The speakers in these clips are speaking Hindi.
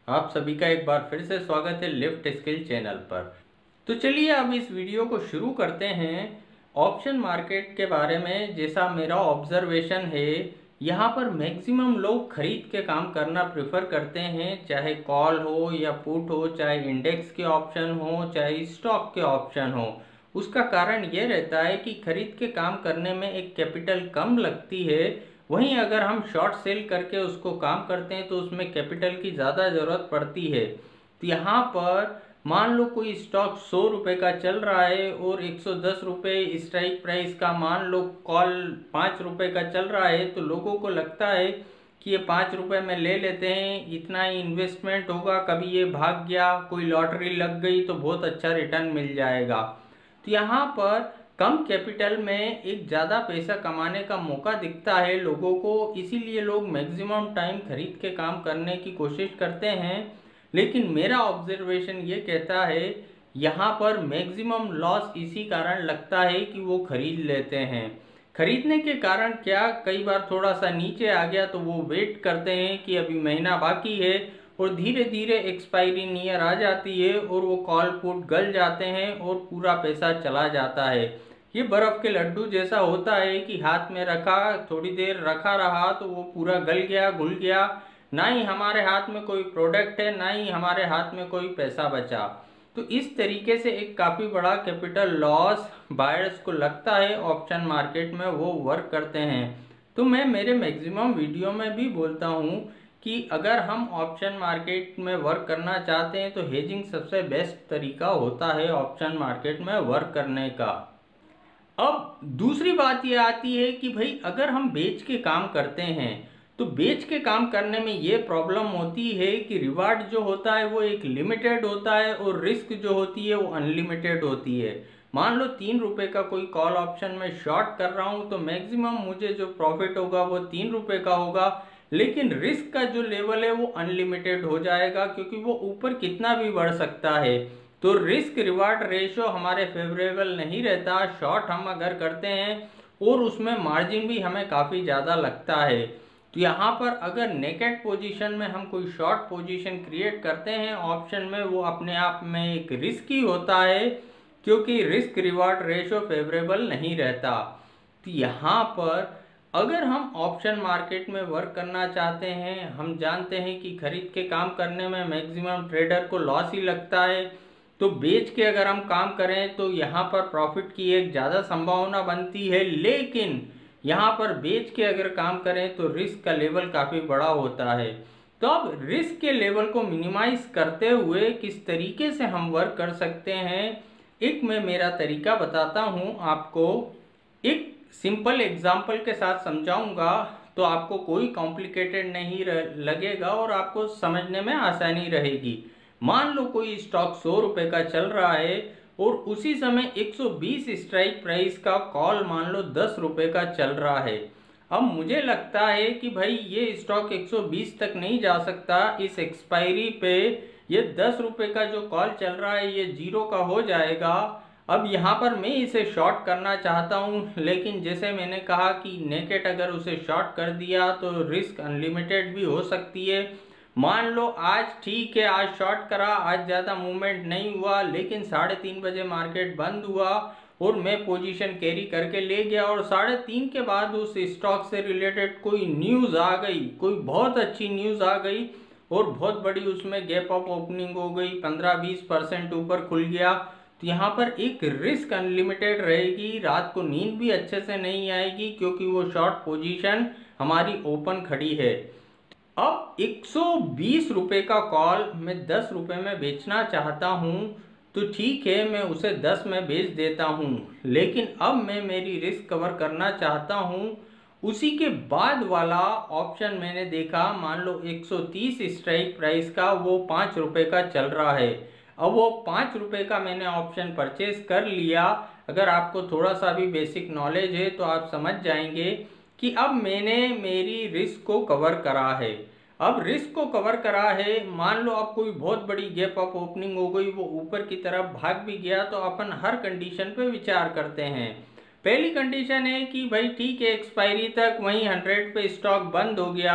आप सभी का एक बार फिर से स्वागत है लिफ्ट स्किल चैनल पर। तो चलिए अब इस वीडियो को शुरू करते हैं ऑप्शन मार्केट के बारे में। जैसा मेरा ऑब्जर्वेशन है, यहाँ पर मैक्सिमम लोग खरीद के काम करना प्रेफर करते हैं, चाहे कॉल हो या पुट हो, चाहे इंडेक्स के ऑप्शन हो, चाहे स्टॉक के ऑप्शन हो। उसका कारण ये रहता है कि खरीद के काम करने में एक कैपिटल कम लगती है, वहीं अगर हम शॉर्ट सेल करके उसको काम करते हैं तो उसमें कैपिटल की ज़्यादा ज़रूरत पड़ती है। तो यहाँ पर मान लो कोई स्टॉक 100 रुपये का चल रहा है और 110 रुपये स्ट्राइक प्राइस का मान लो कॉल 5 रुपये का चल रहा है, तो लोगों को लगता है कि ये 5 रुपये में ले लेते हैं, इतना ही इन्वेस्टमेंट होगा, कभी ये भाग गया, कोई लॉटरी लग गई तो बहुत अच्छा रिटर्न मिल जाएगा। तो यहाँ पर कम कैपिटल में एक ज़्यादा पैसा कमाने का मौका दिखता है लोगों को, इसीलिए लोग मैक्सिमम टाइम खरीद के काम करने की कोशिश करते हैं। लेकिन मेरा ऑब्जर्वेशन ये कहता है यहाँ पर मैक्सिमम लॉस इसी कारण लगता है कि वो खरीद लेते हैं। खरीदने के कारण क्या, कई बार थोड़ा सा नीचे आ गया तो वो वेट करते हैं कि अभी महीना बाकी है और धीरे धीरे एक्सपायरी नियर आ जाती है और वो कॉल पुट गल जाते हैं और पूरा पैसा चला जाता है। ये बर्फ के लड्डू जैसा होता है कि हाथ में रखा, थोड़ी देर रखा रहा तो वो पूरा गल गया, घुल गया, ना ही हमारे हाथ में कोई प्रोडक्ट है, ना ही हमारे हाथ में कोई पैसा बचा। तो इस तरीके से एक काफ़ी बड़ा कैपिटल लॉस बायर्स को लगता है ऑप्शन मार्केट में वो वर्क करते हैं। तो मैं मेरे मैक्सिमम वीडियो में भी बोलता हूँ कि अगर हम ऑप्शन मार्केट में वर्क करना चाहते हैं तो हेजिंग सबसे बेस्ट तरीका होता है ऑप्शन मार्केट में वर्क करने का। अब दूसरी बात ये आती है कि भाई अगर हम बेच के काम करते हैं तो बेच के काम करने में ये प्रॉब्लम होती है कि रिवार्ड जो होता है वो एक लिमिटेड होता है और रिस्क जो होती है वो अनलिमिटेड होती है। मान लो 3 रुपये का कोई कॉल ऑप्शन में शॉर्ट कर रहा हूँ तो मैक्सिमम मुझे जो प्रॉफिट होगा वो 3 रुपये का होगा, लेकिन रिस्क का जो लेवल है वो अनलिमिटेड हो जाएगा क्योंकि वो ऊपर कितना भी बढ़ सकता है। तो रिस्क रिवार्ड रेशो हमारे फेवरेबल नहीं रहता शॉर्ट हम अगर करते हैं और उसमें मार्जिन भी हमें काफ़ी ज़्यादा लगता है। तो यहाँ पर अगर नेकेड पोजीशन में हम कोई शॉर्ट पोजीशन क्रिएट करते हैं ऑप्शन में, वो अपने आप में एक रिस्क ही होता है क्योंकि रिस्क रिवार्ड रेशो फेवरेबल नहीं रहता। तो यहाँ पर अगर हम ऑप्शन मार्केट में वर्क करना चाहते हैं, हम जानते हैं कि खरीद के काम करने में मैक्सिमम ट्रेडर को लॉस ही लगता है, तो बेच के अगर हम काम करें तो यहाँ पर प्रॉफिट की एक ज़्यादा संभावना बनती है। लेकिन यहाँ पर बेच के अगर काम करें तो रिस्क का लेवल काफ़ी बड़ा होता है। तो अब रिस्क के लेवल को मिनिमाइज करते हुए किस तरीके से हम वर्क कर सकते हैं, एक मैं मेरा तरीका बताता हूँ आपको। एक सिंपल एग्जाम्पल के साथ समझाऊंगा तो आपको कोई कॉम्प्लिकेटेड नहीं लगेगा और आपको समझने में आसानी रहेगी। मान लो कोई स्टॉक 100 रुपये का चल रहा है और उसी समय 120 स्ट्राइक प्राइस का कॉल मान लो 10 रुपये का चल रहा है। अब मुझे लगता है कि भाई ये स्टॉक 120 तक नहीं जा सकता, इस एक्सपायरी पे ये 10 रुपये का जो कॉल चल रहा है ये जीरो का हो जाएगा। अब यहाँ पर मैं इसे शॉर्ट करना चाहता हूँ, लेकिन जैसे मैंने कहा कि नेकेट अगर उसे शॉर्ट कर दिया तो रिस्क अनलिमिटेड भी हो सकती है। मान लो आज ठीक है, आज शॉर्ट करा, आज ज़्यादा मूवमेंट नहीं हुआ, लेकिन 3:30 बजे मार्केट बंद हुआ और मैं पोजीशन कैरी करके ले गया और 3:30 के बाद उस स्टॉक से रिलेटेड कोई न्यूज़ आ गई, कोई बहुत अच्छी न्यूज़ आ गई और बहुत बड़ी उसमें गैप अप ओपनिंग हो गई, 15-20% ऊपर खुल गया। तो यहाँ पर एक रिस्क अनलिमिटेड रहेगी, रात को नींद भी अच्छे से नहीं आएगी क्योंकि वो शॉर्ट पोजीशन हमारी ओपन खड़ी है। अब 120 रुपये का कॉल मैं 10 रुपये में बेचना चाहता हूँ तो ठीक है, मैं उसे 10 में बेच देता हूँ, लेकिन अब मैं मेरी रिस्क कवर करना चाहता हूँ। उसी के बाद वाला ऑप्शन मैंने देखा, मान लो 130 स्ट्राइक प्राइस का वो 5 रुपये का चल रहा है। अब वो 5 रुपये का मैंने ऑप्शन परचेज कर लिया। अगर आपको थोड़ा सा भी बेसिक नॉलेज है तो आप समझ जाएंगे कि अब मैंने मेरी रिस्क को कवर करा है। अब रिस्क को कवर करा है, मान लो अब कोई बहुत बड़ी गैप अप ओपनिंग हो गई, वो ऊपर की तरफ भाग भी गया, तो अपन हर कंडीशन पे विचार करते हैं। पहली कंडीशन है कि भाई ठीक है, एक्सपायरी तक वहीं 100 पे स्टॉक बंद हो गया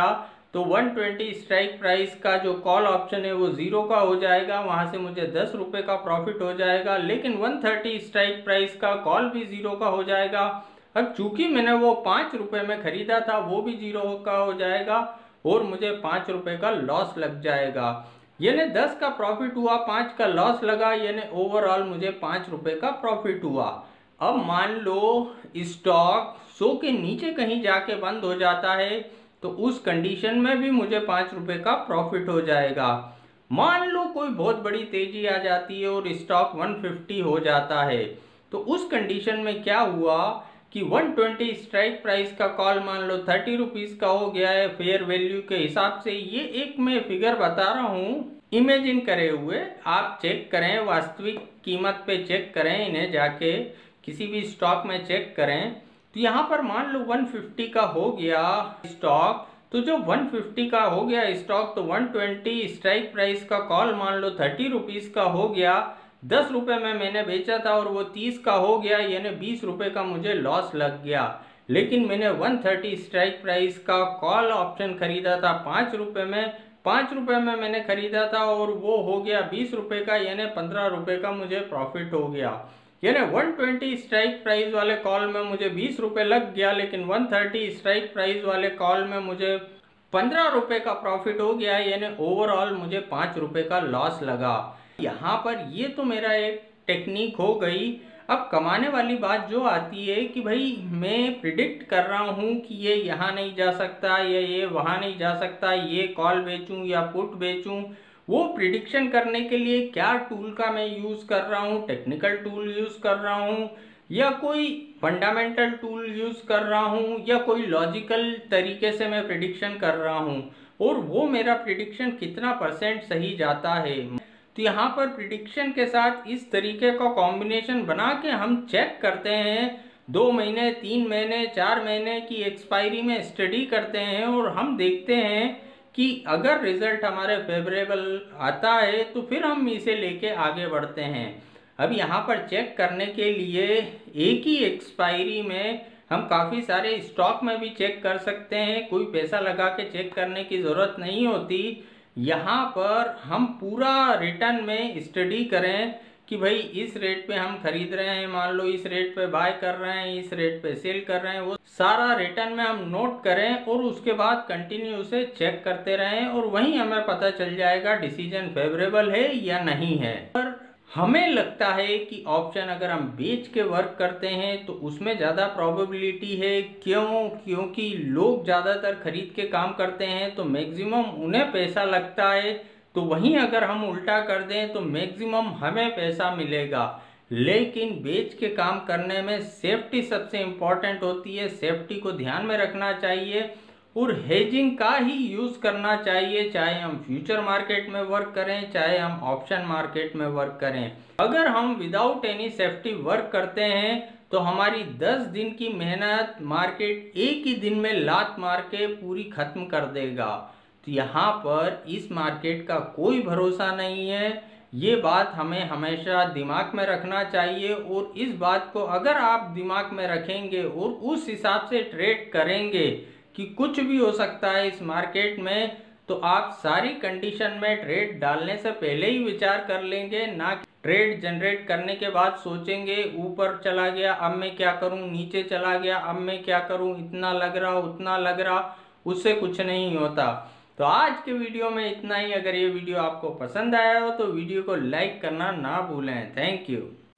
तो 120 स्ट्राइक प्राइस का जो कॉल ऑप्शन है वो 0 का हो जाएगा, वहां से मुझे 10 रुपये का प्रॉफिट हो जाएगा। लेकिन 130 स्ट्राइक प्राइस का कॉल भी 0 का हो जाएगा। अब चूंकि मैंने वो 5 रुपये में खरीदा था वो भी 0 का हो जाएगा और मुझे 5 रुपये का लॉस लग जाएगा। यानी 10 का प्रॉफिट हुआ, 5 का लॉस लगा, यानी ओवरऑल मुझे 5 रुपये का प्रॉफिट हुआ। अब मान लो स्टॉक 100 के नीचे कहीं जाके बंद हो जाता है तो उस कंडीशन में भी मुझे 5 रुपये का प्रॉफिट हो जाएगा। मान लो कोई बहुत बड़ी तेजी आ जाती है और स्टॉक 150 हो जाता है, तो उस कंडीशन में क्या हुआ कि 120 स्ट्राइक प्राइस का कॉल मान लो 30 रुपीज़ का हो गया है फेयर वैल्यू के हिसाब से। ये एक मैं फिगर बता रहा हूँ इमेजिन करे हुए, आप चेक करें, वास्तविक कीमत पे चेक करें, इन्हें जाके किसी भी स्टॉक में चेक करें। तो यहाँ पर मान लो 150 का हो गया स्टॉक, तो जो 150 का हो गया स्टॉक तो 120 स्ट्राइक प्राइस का कॉल मान लो 30 रुपीज़ का हो गया, 10 रुपये में मैंने बेचा था और वो 30 का हो गया, यानी 20 रुपये का मुझे लॉस लग गया। लेकिन मैंने 130 स्ट्राइक प्राइस का कॉल ऑप्शन खरीदा था 5 रुपये में, 5 रुपये में मैंने खरीदा था और वो हो गया 20 रुपये का, यानी 15 रुपये का मुझे प्रॉफिट हो गया। यानी 120 स्ट्राइक प्राइस वाले कॉल में मुझे 20 रुपये लग गया, लेकिन 130 स्ट्राइक प्राइस वाले कॉल में मुझे 15 रुपये का प्रॉफिट हो गया, यानी ओवरऑल मुझे 5 रुपये का लॉस लगा। यहाँ पर ये तो मेरा एक टेक्निक हो गई। अब कमाने वाली बात जो आती है कि भाई मैं प्रिडिक्ट कर रहा हूँ कि ये यहाँ नहीं जा सकता या ये वहाँ नहीं जा सकता, ये कॉल बेचूँ या पुट बेचूँ। वो प्रिडिक्शन करने के लिए क्या टूल का मैं यूज़ कर रहा हूँ, टेक्निकल टूल यूज़ कर रहा हूँ या कोई फंडामेंटल टूल यूज़ कर रहा हूँ या कोई लॉजिकल तरीके से मैं प्रिडिक्शन कर रहा हूँ, और वो मेरा प्रिडिक्शन कितना % सही जाता है। तो यहाँ पर प्रिडिक्शन के साथ इस तरीके का कॉम्बिनेशन बना के हम चेक करते हैं, 2 महीने 3 महीने 4 महीने की एक्सपायरी में स्टडी करते हैं और हम देखते हैं कि अगर रिजल्ट हमारे फेवरेबल आता है तो फिर हम इसे लेके आगे बढ़ते हैं। अब यहाँ पर चेक करने के लिए एक ही एक्सपायरी में हम काफ़ी सारे स्टॉक में भी चेक कर सकते हैं, कोई पैसा लगा के चेक करने की ज़रूरत नहीं होती। यहाँ पर हम पूरा रिटर्न में स्टडी करें कि भाई इस रेट पे हम खरीद रहे हैं, मान लो इस रेट पे बाय कर रहे हैं, इस रेट पे सेल कर रहे हैं, वो सारा रिटर्न में हम नोट करें और उसके बाद कंटिन्यू उसे चेक करते रहें और वहीं हमें पता चल जाएगा डिसीजन फेवरेबल है या नहीं है। पर हमें लगता है कि ऑप्शन अगर हम बेच के वर्क करते हैं तो उसमें ज़्यादा प्रोबेबिलिटी है। क्योंकि लोग ज़्यादातर खरीद के काम करते हैं तो मैक्सिमम उन्हें पैसा लगता है, तो वहीं अगर हम उल्टा कर दें तो मैक्सिमम हमें पैसा मिलेगा। लेकिन बेच के काम करने में सेफ्टी सबसे इम्पॉर्टेंट होती है, सेफ्टी को ध्यान में रखना चाहिए और हेजिंग का ही यूज़ करना चाहिए, चाहे हम फ्यूचर मार्केट में वर्क करें चाहे हम ऑप्शन मार्केट में वर्क करें। अगर हम विदाउट एनी सेफ्टी वर्क करते हैं तो हमारी 10 दिन की मेहनत मार्केट एक ही दिन में लात मार के पूरी खत्म कर देगा। तो यहाँ पर इस मार्केट का कोई भरोसा नहीं है, ये बात हमें हमेशा दिमाग में रखना चाहिए। और इस बात को अगर आप दिमाग में रखेंगे और उस हिसाब से ट्रेड करेंगे कि कुछ भी हो सकता है इस मार्केट में, तो आप सारी कंडीशन में ट्रेड डालने से पहले ही विचार कर लेंगे, ना ट्रेड जनरेट करने के बाद सोचेंगे ऊपर चला गया अब मैं क्या करूं, नीचे चला गया अब मैं क्या करूं, इतना लग रहा उतना लग रहा, उससे कुछ नहीं होता। तो आज के वीडियो में इतना ही। अगर ये वीडियो आपको पसंद आया हो तो वीडियो को लाइक करना ना भूलें। Thank you.